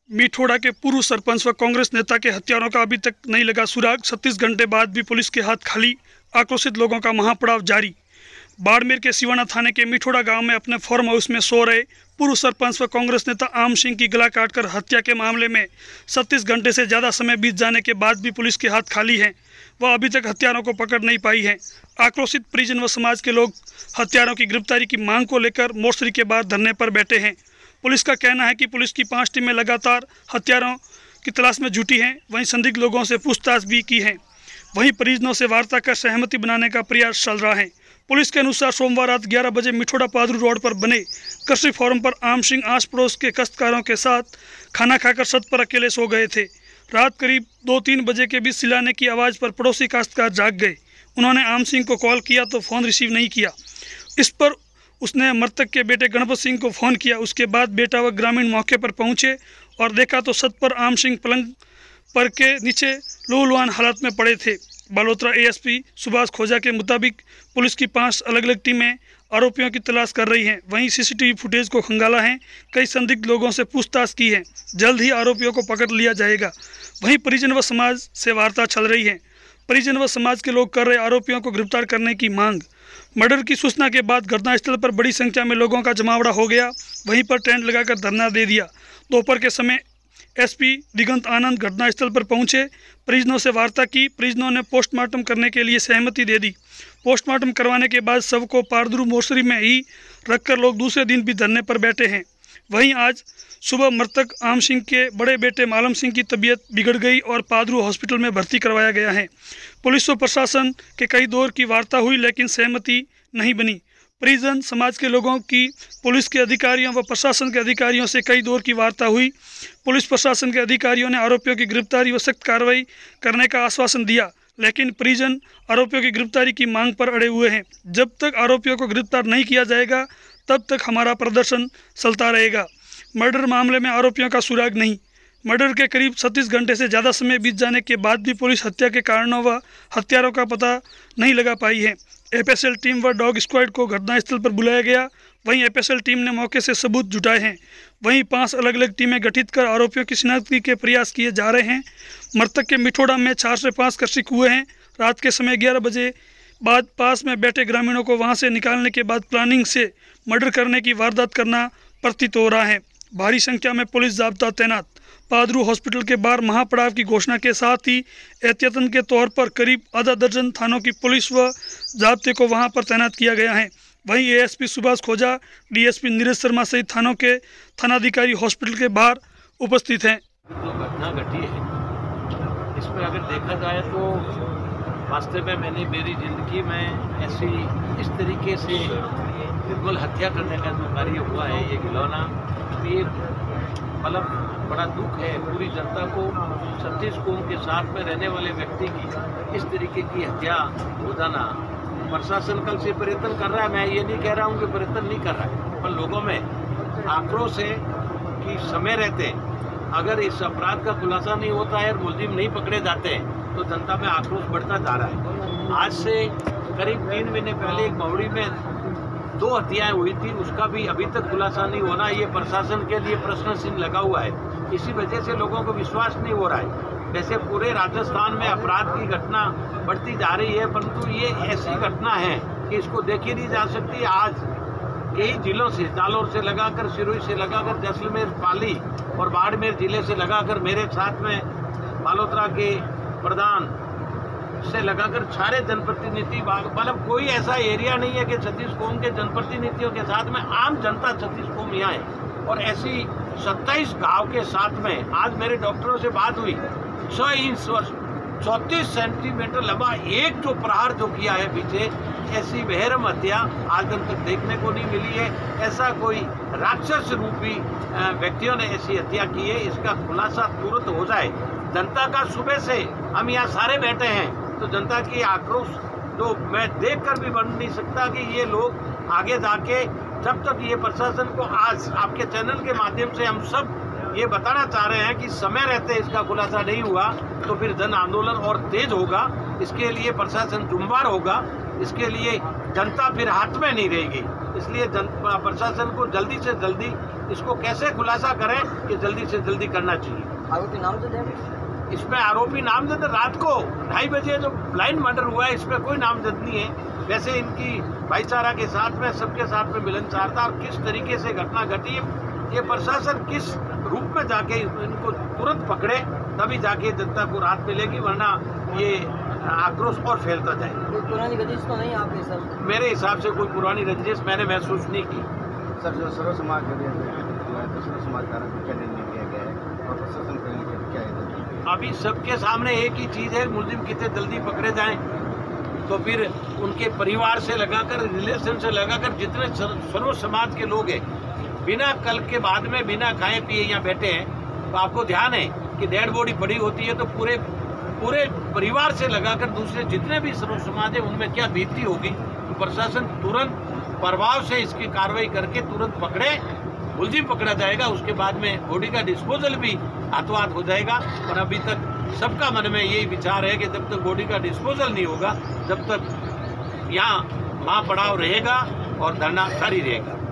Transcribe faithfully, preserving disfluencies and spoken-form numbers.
मिठोड़ा के पूर्व सरपंच व कांग्रेस नेता के हत्यारों का अभी तक नहीं लगा सुराग। छत्तीस घंटे बाद भी पुलिस के हाथ खाली, आक्रोशित लोगों का महापड़ाव जारी। बाड़मेर के सिवाना थाने के मिठोड़ा गांव में अपने फार्म हाउस में सो रहे पूर्व सरपंच व कांग्रेस नेता आम सिंह की गला काटकर हत्या के मामले में छत्तीस घंटे से ज़्यादा समय बीत जाने के बाद भी पुलिस के हाथ खाली हैं। वह अभी तक हत्यारों को पकड़ नहीं पाई है। आक्रोशित परिजन व समाज के लोग हत्यारों की गिरफ्तारी की मांग को लेकर मोर्चरी के बाहर धरने पर बैठे हैं। पुलिस का कहना है कि पुलिस की पांच टीमें लगातार हत्यारों की तलाश में जुटी हैं। वहीं संदिग्ध लोगों से पूछताछ भी की है। वहीं परिजनों से वार्ता कर सहमति बनाने का प्रयास चल रहा है। पुलिस के अनुसार सोमवार रात ग्यारह बजे मिठोड़ा पादरू रोड पर बने कृषि फार्म पर आम सिंह आस पड़ोस के काश्तकारों के साथ खाना खाकर छत पर अकेले सो गए थे। रात करीब दो तीन बजे के बीच चिल्लाने की आवाज़ पर पड़ोसी काश्तकार जाग गए। उन्होंने आम सिंह को कॉल किया तो फ़ोन रिसीव नहीं किया। इस पर उसने मृतक के बेटे गणपत सिंह को फ़ोन किया। उसके बाद बेटा व ग्रामीण मौके पर पहुंचे और देखा तो छत पर आम सिंह पलंग पर के नीचे लहूलुहान हालत में पड़े थे। बालोतरा एएसपी सुभाष खोजा के मुताबिक पुलिस की पांच अलग अलग टीमें आरोपियों की तलाश कर रही हैं। वहीं सीसीटीवी फुटेज को खंगाला है। कई संदिग्ध लोगों से पूछताछ की है। जल्द ही आरोपियों को पकड़ लिया जाएगा। वहीं परिजन व समाज से वार्ता चल रही है। परिजन व समाज के लोग कर रहे आरोपियों को गिरफ्तार करने की मांग। मर्डर की सूचना के बाद घटनास्थल पर बड़ी संख्या में लोगों का जमावड़ा हो गया। वहीं पर टेंट लगाकर धरना दे दिया। दोपहर के समय एसपी दिगंत आनंद घटनास्थल पर पहुंचे। परिजनों से वार्ता की। परिजनों ने पोस्टमार्टम करने के लिए सहमति दे दी। पोस्टमार्टम करवाने के बाद शव को पादरू मोर्चरी में ही रखकर लोग दूसरे दिन भी धरने पर बैठे हैं। वहीं आज सुबह मृतक आम सिंह के बड़े बेटे मालम सिंह की तबीयत बिगड़ गई और पादरू हॉस्पिटल में भर्ती करवाया गया है। पुलिस व प्रशासन के कई दौर की वार्ता हुई लेकिन सहमति नहीं बनी। परिजन समाज के लोगों की पुलिस के अधिकारियों व प्रशासन के अधिकारियों से कई दौर की वार्ता हुई। पुलिस प्रशासन के अधिकारियों ने आरोपियों की गिरफ्तारी व सख्त कार्रवाई करने का आश्वासन दिया, लेकिन परिजन आरोपियों की गिरफ्तारी की मांग पर अड़े हुए हैं। जब तक आरोपियों को गिरफ्तार नहीं किया जाएगा तब तक हमारा प्रदर्शन चलता रहेगा। मर्डर मामले में आरोपियों का सुराग नहीं। मर्डर के करीब छत्तीस घंटे से ज़्यादा समय बीत जाने के बाद भी पुलिस हत्या के कारणों व हत्यारों का पता नहीं लगा पाई है। एफएसएल टीम व डॉग स्क्वाड को घटनास्थल पर बुलाया गया। वहीं एफएसएल टीम ने मौके से सबूत जुटाए हैं। वहीं पांच अलग अलग टीमें गठित कर आरोपियों की शिनाख्ती के प्रयास किए जा रहे हैं। मृतक के मिठोड़ा में चार से पाँच कृषि कुएं हैं। रात के समय ग्यारह बजे बाद पास में बैठे ग्रामीणों को वहां से निकालने के बाद प्लानिंग से मर्डर करने की वारदात करना प्रतीत हो रहा है। भारी संख्या में पुलिस जाब्ता तैनात। पादरू हॉस्पिटल के बाहर महापड़ाव की घोषणा के साथ ही एहतियातन के तौर पर करीब आधा दर्जन थानों की पुलिस व जाब्ते को वहां पर तैनात किया गया है। वहीं एएसपी सुभाष खोजा, डीएसपी नीरज शर्मा सहित थानों के थानाधिकारी हॉस्पिटल के बाहर उपस्थित हैं। जो घटना घटी है इस पर अगर देखा जाए तो वास्तव में मैंने मेरी ज़िंदगी में ऐसी इस तरीके से बिल्कुल हत्या करने का जो कार्य हुआ है ये गिलौना, ये मतलब बड़ा दुख है पूरी जनता को। छत्तीस कौम के साथ में रहने वाले व्यक्ति की इस तरीके की हत्या हो जाना, प्रशासन कल से प्रयत्न कर रहा है। मैं ये नहीं कह रहा हूँ कि प्रयत्न नहीं कर रहा है, पर लोगों में आक्रोश है कि समय रहते अगर इस अपराध का खुलासा नहीं होता है और मुलजिम नहीं पकड़े जाते हैं तो जनता में आक्रोश बढ़ता जा रहा है। आज से करीब तीन महीने पहले एक महुड़ी में दो हत्याएं हुई थी, उसका भी अभी तक खुलासा नहीं होना, ये प्रशासन के लिए प्रश्न चिन्ह लगा हुआ है। इसी वजह से लोगों को विश्वास नहीं हो रहा है। वैसे पूरे राजस्थान में अपराध की घटना बढ़ती जा रही है, परंतु ये ऐसी घटना है कि इसको देखी नहीं जा सकती। आज कई जिलों से, जालौर से लगाकर, सिरोही से लगाकर, जैसलमेर, पाली और बाड़मेर जिले से लगाकर, मेरे साथ में बालोतरा के प्रधान से लगाकर सारे जनप्रतिनिधि, मतलब कोई ऐसा एरिया नहीं है कि छत्तीस कौम के जनप्रतिनिधियों के साथ में आम जनता छत्तीस कौम यहाँ है। और ऐसी सत्ताईस गांव के साथ में आज मेरे डॉक्टरों से बात हुई, छः इंच वर्ष चौंतीस सेंटीमीटर लंबा एक जो प्रहार जो किया है पीछे, ऐसी बेहरम हत्या आज तक देखने को नहीं मिली है। ऐसा कोई राक्षस रूपी व्यक्तियों ने ऐसी हत्या की है, इसका खुलासा तुरंत हो जाए। जनता का सुबह से हम यहाँ सारे बैठे हैं तो जनता की आक्रोश तो मैं देखकर भी बन नहीं सकता कि ये लोग आगे जाके जब तक ये प्रशासन को, आज आपके चैनल के माध्यम से हम सब ये बताना चाह रहे हैं कि समय रहते इसका खुलासा नहीं हुआ तो फिर जन आंदोलन और तेज होगा। इसके लिए प्रशासन जुम्बार होगा, इसके लिए जनता फिर हाथ में नहीं रहेगी। इसलिए जन प्रशासन को जल्दी से जल्दी इसको कैसे खुलासा करें कि जल्दी से जल्दी करना चाहिए। आरोपी नामजद है? इसमें आरोपी नामजद रात को ढाई बजे जो ब्लाइंड मर्डर हुआ है इसमें कोई नामजद नहीं है। वैसे इनकी भाईचारा के साथ में सबके साथ में मिलनसार था और किस तरीके से घटना घटी है ये प्रशासन किस रूप में जाके इनको तुरंत पकड़े तभी जाके जनता को राहत मिलेगी, वरना ये आक्रोश और फैलता जाएगा। कोई पुरानी रंजिश तो नहीं आपके हिसाब से? मेरे हिसाब से कोई पुरानी रंजिश मैंने महसूस नहीं की। सर, जो सर्व समाज के लिए तो सर्व समाज का क्या निर्णय लिया गया है और प्रशासन का क्या है? अभी सबके सामने एक ही चीज़ है, मुलजिम कितने जल्दी पकड़े जाएं, तो फिर उनके परिवार से लगाकर रिलेशन से लगाकर जितने सर्व समाज के लोग हैं बिना कल के बाद में बिना खाए पिए यहाँ बैठे हैं, तो आपको ध्यान है कि डेड बॉडी पड़ी होती है तो पूरे पूरे परिवार से लगाकर दूसरे जितने भी सर्व समाज है उनमें क्या बीतती होगी। तो प्रशासन तुरंत प्रभाव से इसकी कार्रवाई करके तुरंत पकड़े, मुलजिम पकड़ा जाएगा, उसके बाद में बॉडी का डिस्पोजल भी हाथों हाथ हो जाएगा। और अभी तक सबका मन में यही विचार है कि जब तक बॉडी का डिस्पोजल नहीं होगा तब तक यहाँ महापड़ाव रहेगा और धरना जारी रहेगा।